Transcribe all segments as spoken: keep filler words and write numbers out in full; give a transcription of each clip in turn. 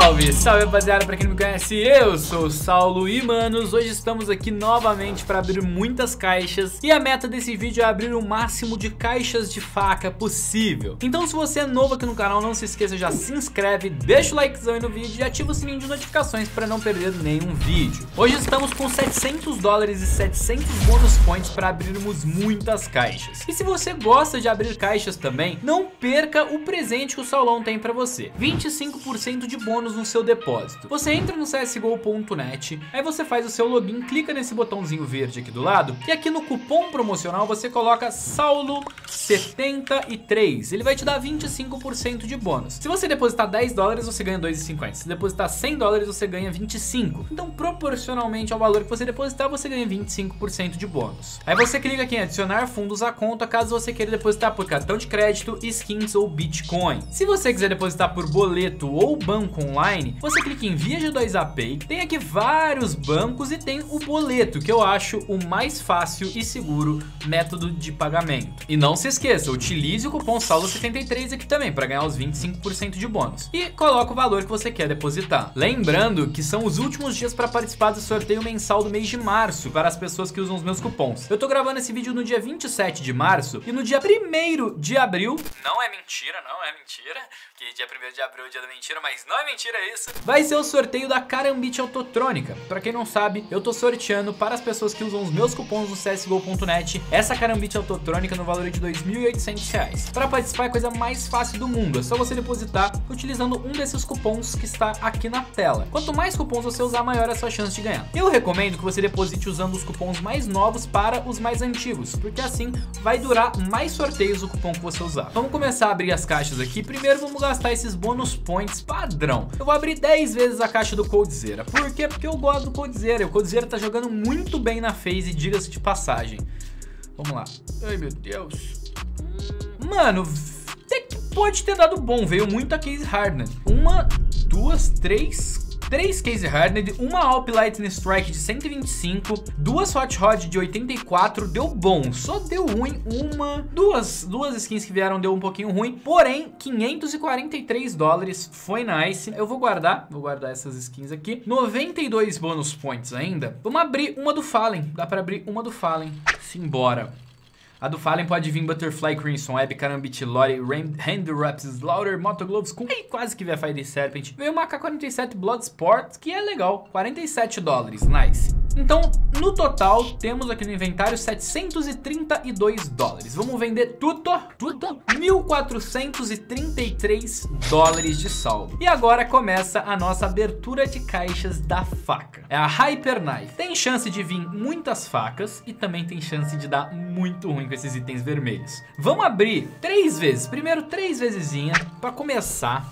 Salve, salve rapaziada, pra quem não me conhece, eu sou o Saulo e manos, hoje estamos aqui novamente para abrir muitas caixas e a meta desse vídeo é abrir o máximo de caixas de faca possível. Então se você é novo aqui no canal, não se esqueça, já se inscreve, deixa o likezão aí no vídeo e ativa o sininho de notificações para não perder nenhum vídeo. Hoje estamos com setecentos dólares e setecentos bônus points para abrirmos muitas caixas. E se você gosta de abrir caixas também, não perca o presente que o Saulão tem para você, vinte e cinco por cento de bônus no seu depósito. Você entra no C S G O ponto net, aí você faz o seu login, clica nesse botãozinho verde aqui do lado e aqui no cupom promocional você coloca Saulo setenta e três, ele vai te dar vinte e cinco por cento de bônus. Se você depositar dez dólares você ganha dois e cinquenta, se depositar cem dólares você ganha vinte e cinco, então proporcionalmente ao valor que você depositar você ganha vinte e cinco por cento de bônus. Aí você clica aqui em adicionar fundos à conta caso você queira depositar por cartão de crédito, skins ou Bitcoin. Se você quiser depositar por boleto ou banco online, você clica em via G dois A Pay, tem aqui vários bancos e tem o boleto, que eu acho o mais fácil e seguro método de pagamento. E não se esqueça, utilize o cupom Saulo setenta e três aqui também para ganhar os vinte e cinco por cento de bônus. E coloca o valor que você quer depositar. Lembrando que são os últimos dias para participar do sorteio mensal do mês de março para as pessoas que usam os meus cupons. Eu tô gravando esse vídeo no dia vinte e sete de março e no dia primeiro de abril, não é mentira, não é mentira, que dia primeiro de abril é o dia da mentira, mas não é mentira isso, vai ser o sorteio da Karambit Autotrônica. Pra quem não sabe, eu tô sorteando para as pessoas que usam os meus cupons do C S G O ponto net essa Karambit Autotrônica no valor de dois mil e oitocentos reais. Para participar é a coisa mais fácil do mundo, é só você depositar utilizando um desses cupons que está aqui na tela. Quanto mais cupons você usar, maior é a sua chance de ganhar. Eu recomendo que você deposite usando os cupons mais novos para os mais antigos, porque assim vai durar mais sorteios o cupom que você usar. Vamos começar a abrir as caixas aqui. Primeiro vamos gastar esses bônus points padrão. Eu vou abrir dez vezes a caixa do Coldzera. Por quê? Porque eu gosto do Coldzera. O Coldzera tá jogando muito bem na FaZe, diga-se de passagem. Vamos lá. Ai, meu Deus. Mano, até que pode ter dado bom. Veio muita case hardened. Uma, duas, três... três case hardened, uma Alp Lightning Strike de cento e vinte e cinco, duas Hot Rod de oitenta e quatro, deu bom, só deu ruim uma, duas, duas skins que vieram deu um pouquinho ruim, porém quinhentos e quarenta e três dólares, foi nice. Eu vou guardar, vou guardar essas skins aqui, noventa e dois bônus points ainda. Vamos abrir uma do Fallen, dá pra abrir uma do Fallen, simbora. A do Fallen pode vir Butterfly Crimson, Web, Karambit, Lore, Hand Wraps, Slaughter, Motogloves com aí quase que vê a Fire Serpent. Veio uma A K quarenta e sete Bloodsport, que é legal, quarenta e sete dólares, nice. Então, no total, temos aqui no inventário setecentos e trinta e dois dólares. Vamos vender tudo, tudo, mil quatrocentos e trinta e três dólares de saldo. E agora começa a nossa abertura de caixas da faca. É a Hyper Knife. Tem chance de vir muitas facas e também tem chance de dar muito ruim com esses itens vermelhos. Vamos abrir três vezes. Primeiro, três vezesinha para começar.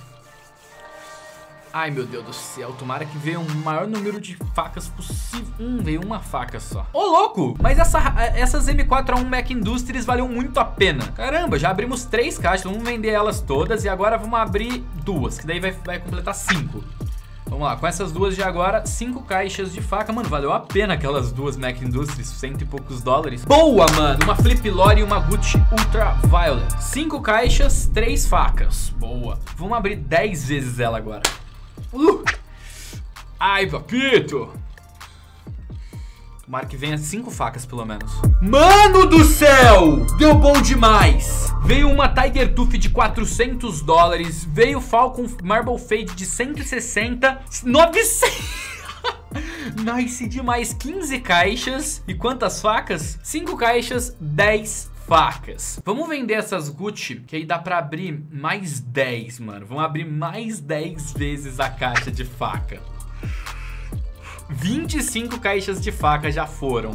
Ai, meu Deus do céu, tomara que venha o maior número de facas possível. Hum, veio uma faca só. Ô, louco! Mas essa, essas M quatro A um Mac Industries valeu muito a pena. Caramba, já abrimos três caixas, vamos vender elas todas e agora vamos abrir duas, que daí vai, vai completar cinco. Vamos lá, com essas duas de agora, cinco caixas de faca. Mano, valeu a pena aquelas duas Mac Industries, cento e poucos dólares. Boa, mano! Uma Flip Lore e uma Gucci Ultraviolet. Cinco caixas, três facas. Boa. Vamos abrir dez vezes ela agora. Uh. Ai, papito. Tomara que venha cinco facas pelo menos. Mano do céu! Deu bom demais! Veio uma Tiger Tooth de quatrocentos dólares. Veio Falcon Marble Fade de cento e sessenta. novecentos. Nice demais. quinze caixas. E quantas facas? cinco caixas, dez facas. Vamos vender essas Gucci, que aí dá pra abrir mais dez, mano. Vamos abrir mais dez vezes a caixa de faca. vinte e cinco caixas de faca já foram.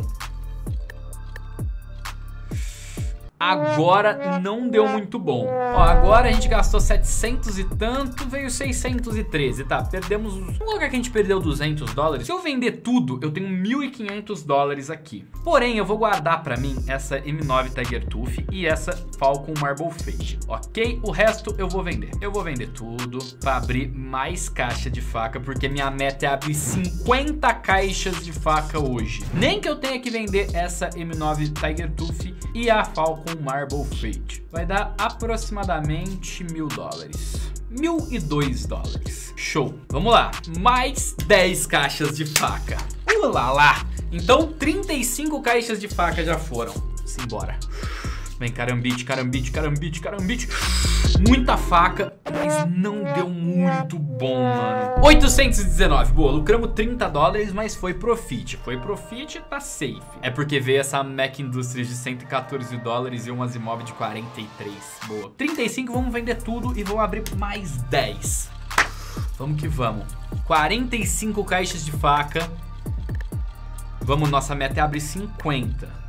Agora não deu muito bom. Ó, agora a gente gastou setecentos e tanto, veio seiscentos e treze, tá? Perdemos... No lugar que a gente perdeu duzentos dólares, se eu vender tudo, eu tenho mil e quinhentos dólares aqui. Porém, eu vou guardar pra mim essa M nove Tiger Tooth e essa Falcon Marble Fade, ok? O resto eu vou vender. Eu vou vender tudo pra abrir mais caixa de faca, porque minha meta é abrir cinquenta caixas de faca hoje. Nem que eu tenha que vender essa M nove Tiger Tooth e a Falcon Marble Fade. Vai dar aproximadamente mil dólares. mil e dois dólares. Show. Vamos lá. Mais dez caixas de faca. Olá lá. Então, trinta e cinco caixas de faca já foram. Simbora. Vem, carambite, carambite, carambite, carambite. Muita faca, mas não deu muito bom, mano. oitocentos e dezenove, boa, lucramos trinta dólares, mas foi profit. Foi profit, tá safe. É porque veio essa Mac Industries de cento e quatorze dólares e umas imóveis de quarenta e três, boa. trinta e cinco, vamos vender tudo e vamos abrir mais dez. Vamos que vamos. quarenta e cinco caixas de faca. Vamos, nossa meta é abrir cinquenta.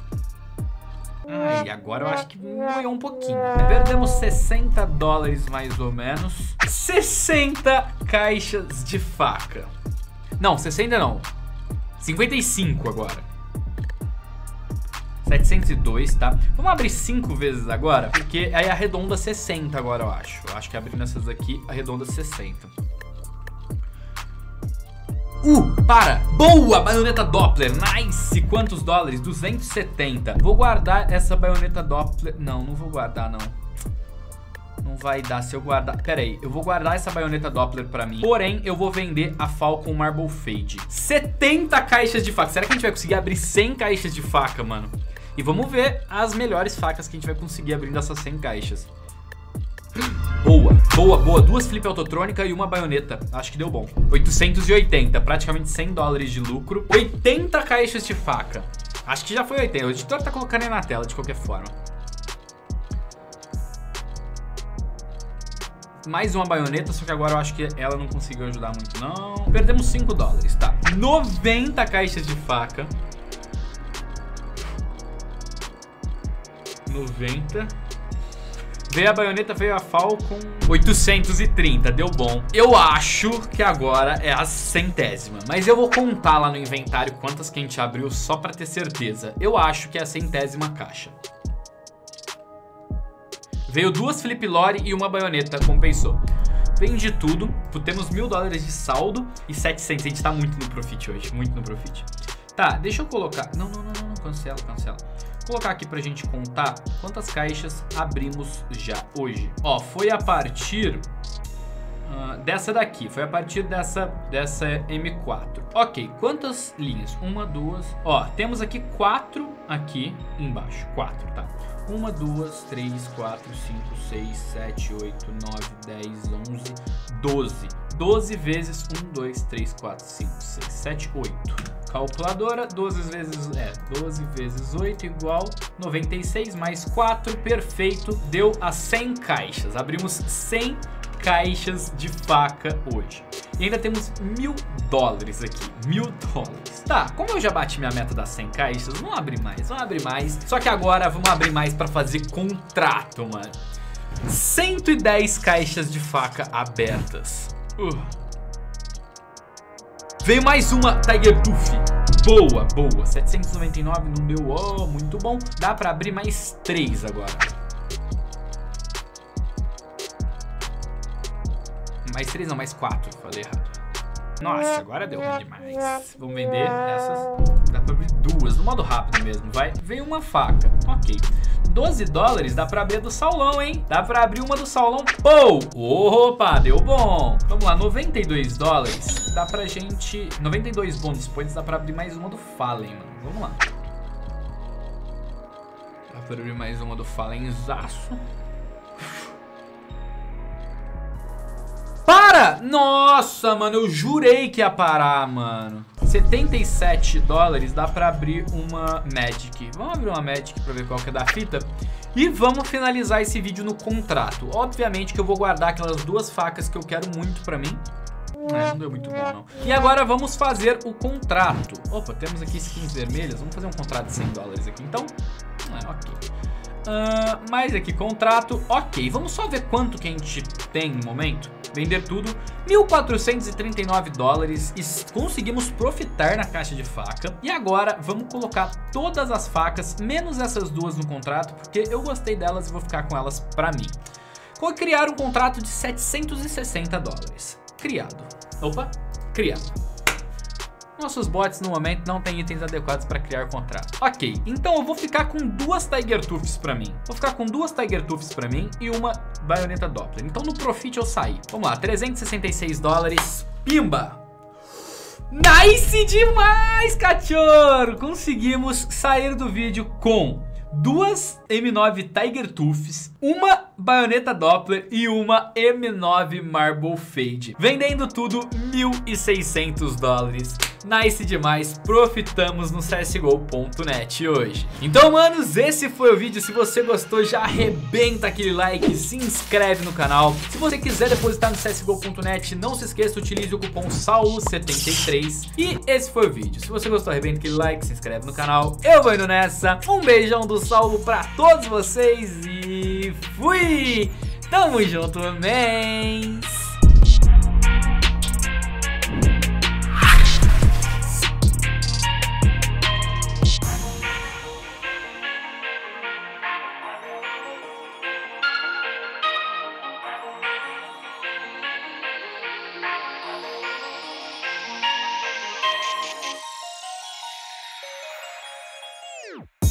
Ai, agora eu acho que moeu um pouquinho. Perdemos sessenta dólares mais ou menos. sessenta caixas de faca. Não, sessenta não. cinquenta e cinco agora. setecentos e dois, tá? Vamos abrir cinco vezes agora, porque aí arredonda sessenta agora, eu acho. Eu acho que abrindo essas aqui, arredonda sessenta. Uh, para! Boa! Baioneta Doppler, nice! Quantos dólares? duzentos e setenta. Vou guardar essa baioneta Doppler. Não, não vou guardar, não. Não vai dar se eu guardar. Pera aí, eu vou guardar essa baioneta Doppler pra mim. Porém, eu vou vender a Falcon Marble Fade. setenta caixas de faca. Será que a gente vai conseguir abrir cem caixas de faca, mano? E vamos ver as melhores facas que a gente vai conseguir abrindo essas cem caixas. Boa, boa, boa. Duas flip autotrônica e uma baioneta. Acho que deu bom. oitocentos e oitenta, praticamente cem dólares de lucro. oitenta caixas de faca. Acho que já foi oitenta. O editor tá colocando aí na tela de qualquer forma. Mais uma baioneta, só que agora eu acho que ela não conseguiu ajudar muito, não. Perdemos cinco dólares, tá. noventa caixas de faca. noventa. Veio a baioneta, veio a Falcon. oitocentos e trinta, deu bom. Eu acho que agora é a centésima, mas eu vou contar lá no inventário quantas que a gente abriu só pra ter certeza. Eu acho que é a centésima caixa. Veio duas flip lore e uma baioneta, compensou. Vendi tudo, temos mil dólares de saldo e setecentos. A gente tá muito no profit hoje, muito no profit. Tá, deixa eu colocar... Não, não, não, não, não. cancela, cancela. Vou colocar aqui pra gente contar quantas caixas abrimos já hoje. Ó, foi a partir uh, dessa daqui, foi a partir dessa, dessa M quatro. Ok, quantas linhas? Uma, duas... Ó, temos aqui quatro aqui embaixo, quatro, tá? Uma, duas, três, quatro, cinco, seis, sete, oito, nove, dez, onze, doze. doze vezes um, dois, três, quatro, cinco, seis, sete, oito. Calculadora, doze vezes, é, doze vezes oito igual noventa e seis, mais quatro, perfeito, deu a cem caixas. Abrimos cem caixas de faca hoje. E ainda temos mil dólares aqui, mil dólares. Tá, como eu já bati minha meta das cem caixas, vamos abrir mais, vamos abrir mais. Só que agora vamos abrir mais pra fazer contrato, mano. cento e dez caixas de faca abertas. Uh. Veio mais uma Tiger Tooth. Boa, boa. setecentos e noventa e nove não deu, oh, muito bom. Dá pra abrir mais três agora. Mais três não, mais quatro. Falei errado. Nossa, agora deu ruim demais. Vamos vender essas. Dá pra abrir duas, no modo rápido mesmo, vai. Veio uma faca, ok. doze dólares dá pra abrir a do Saulão, hein? Dá pra abrir uma do Saulão. Pô! Opa, deu bom. Vamos lá, noventa e dois dólares. Dá pra gente... noventa e dois bônus points, dá pra abrir mais uma do Fallen, mano. Vamos lá. Dá pra abrir mais uma do Fallenzaço. Para! Nossa, mano, eu jurei que ia parar, mano. setenta e sete dólares dá pra abrir uma Magic. Vamos abrir uma Magic pra ver qual que é da fita. E vamos finalizar esse vídeo no contrato. Obviamente que eu vou guardar aquelas duas facas que eu quero muito pra mim. É, não deu muito bom, não. E agora vamos fazer o contrato. Opa, temos aqui skins vermelhas. Vamos fazer um contrato de cem dólares aqui, então. É, ok. Uh, mais aqui, contrato. Ok, vamos só ver quanto que a gente tem no momento. Vender tudo, mil quatrocentos e trinta e nove dólares. E conseguimos profitar na caixa de faca. E agora vamos colocar todas as facas, menos essas duas no contrato, porque eu gostei delas e vou ficar com elas pra mim. Vou criar um contrato de setecentos e sessenta dólares. Criado. Opa, criado. Nossos bots no momento não têm itens adequados para criar contrato. Ok, então eu vou ficar com duas Tiger Tooths para mim. Vou ficar com duas Tiger Tooths para mim e uma baioneta Doppler. Então no Profit eu saí. Vamos lá, trezentos e sessenta e seis dólares. Pimba! Nice demais, cachorro! Conseguimos sair do vídeo com duas M nove Tiger Tooths, uma baioneta Doppler e uma M nove Marble Fade. Vendendo tudo mil e seiscentos dólares. Nice demais, profitamos no C S G O ponto net hoje. Então, manos, esse foi o vídeo. Se você gostou, já arrebenta aquele like, se inscreve no canal. Se você quiser depositar no C S G O ponto net, não se esqueça, utilize o cupom Saulo setenta e três. E esse foi o vídeo. Se você gostou, arrebenta aquele like, se inscreve no canal. Eu vou indo nessa. Um beijão do Saulo pra todos vocês e fui! Tamo junto, mens! You